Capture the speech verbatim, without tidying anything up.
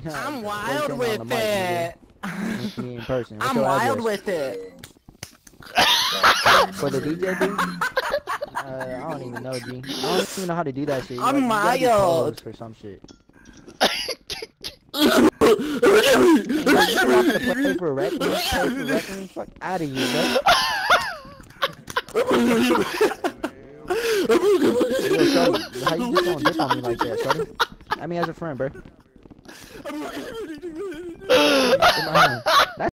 I'm wild with it. Me in person. What's I'm your wild address? with it. For the D J dude? Uh, I don't even know, G. I don't even know how to do that shit. You I'm gotta- you gotta be mild. co-host for some shit. You're not gonna play for wrestling? Play for wrestling? Fuck out of here, bro. Yo, Shorty, how you just gonna dip on me like that, Shorty? I mean, as a friend, bro. In my hand.